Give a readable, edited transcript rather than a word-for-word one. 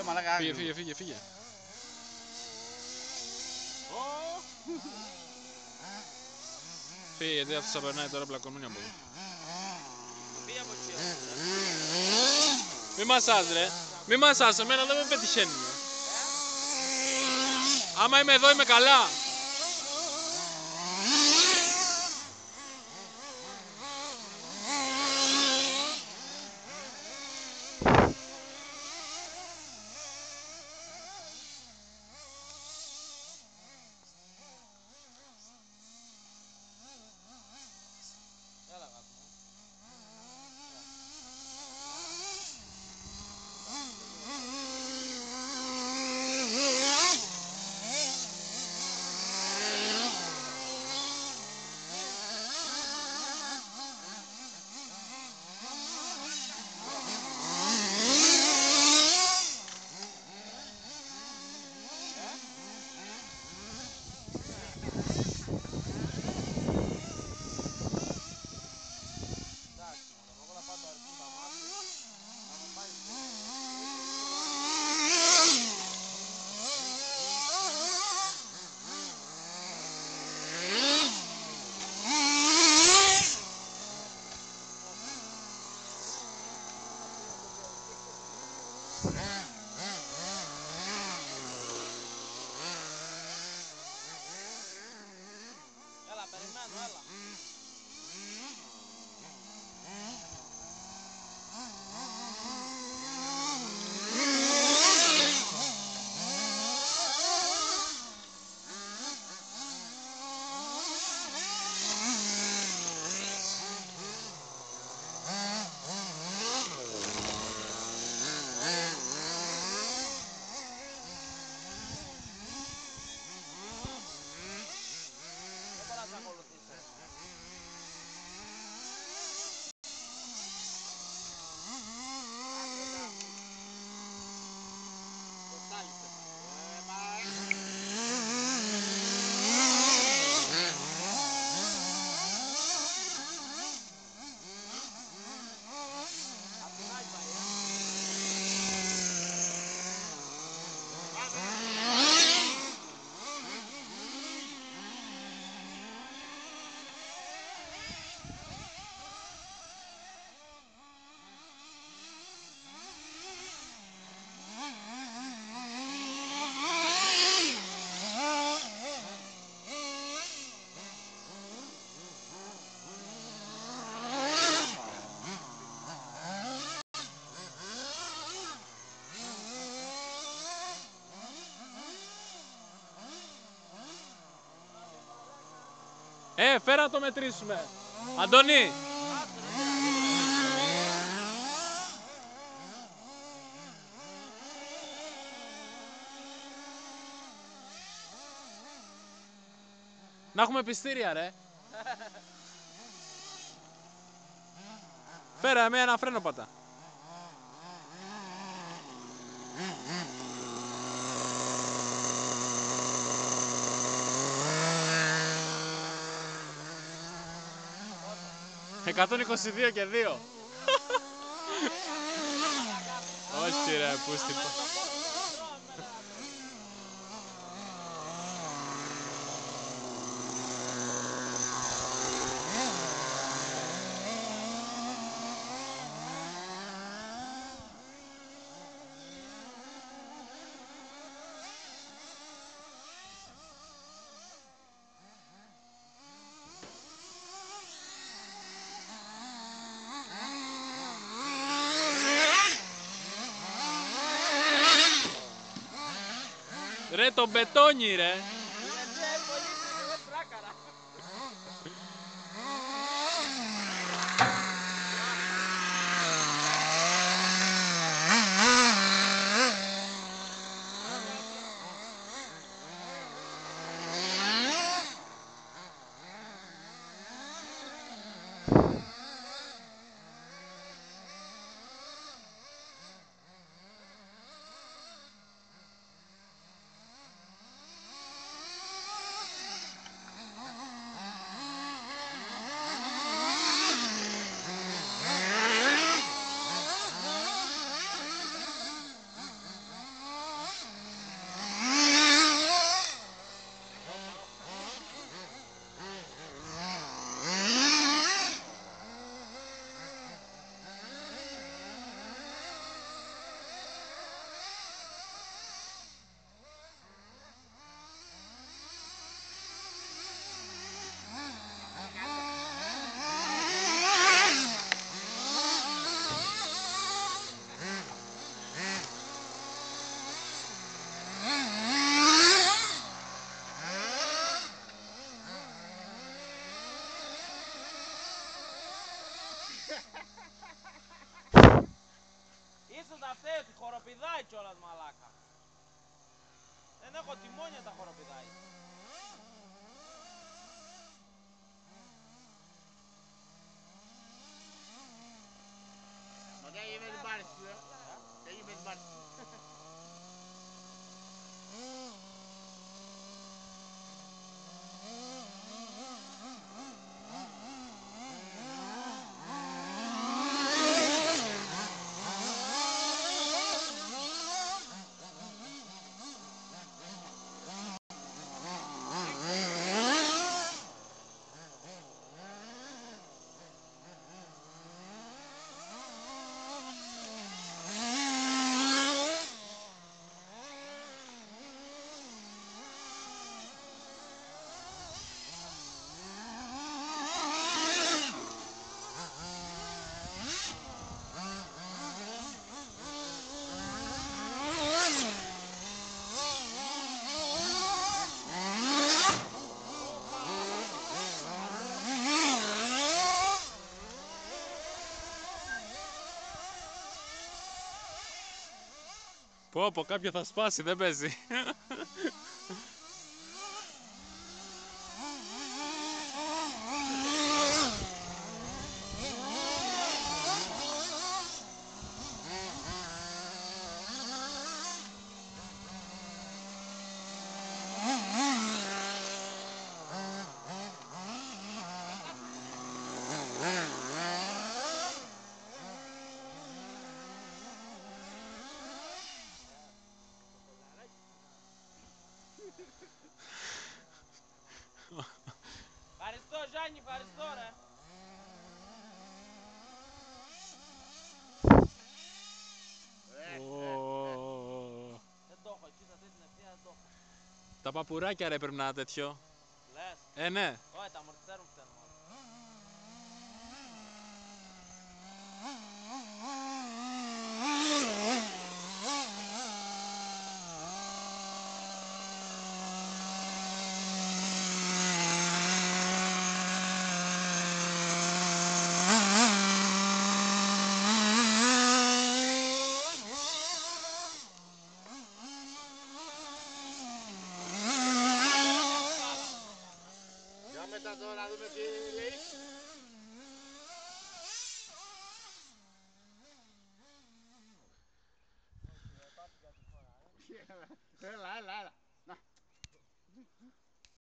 μαλάκα. Φύγε. Φύγε, γιατί αυτός θα περνάει τώρα πλακωνούνι από εδώ. Φύγε από εκεί. Μη μασάς ρε. Μη μασάς, εμένα δεν με πετυχαίνει. Άμα είμαι εδώ είμαι καλά. Έλα, περιμένω, έλα. Δεν μπορώ να σε ακολουθήσω. Το σάλισε. Απ' την άλλη πάει, Φέρα να το μετρήσουμε. Αντώνη. Να έχουμε πιστήρια ρε. Φέρα με ένα φρένο πατά. «122 και 2». Όχι ρε, πούστη. Ρε το μπετόνι ρε. Ίσως να φταίει ότι χοροπηδάει κιόλας μαλάκα. Δεν έχω τιμόνια τα χοροπηδάει. Μα δεν είμαι την πάρεις σου, δεν είμαι την πάρεις σου. Πω, κάποιο θα σπάσει, δεν παίζει. Ευχαριστώ Γιάννη, ευχαριστώ ρε. Δεν το έχω, κοίτα αυτή την ευθεία δεν το έχω. Τα παπουράκια ρε πρέπει να είναι τέτοιο. Λες. Ναι. Όχι, τα αμορτισέρ μου φταίνουν μόνο. Για μετά τώρα να δούμε τι λέει. Έλα.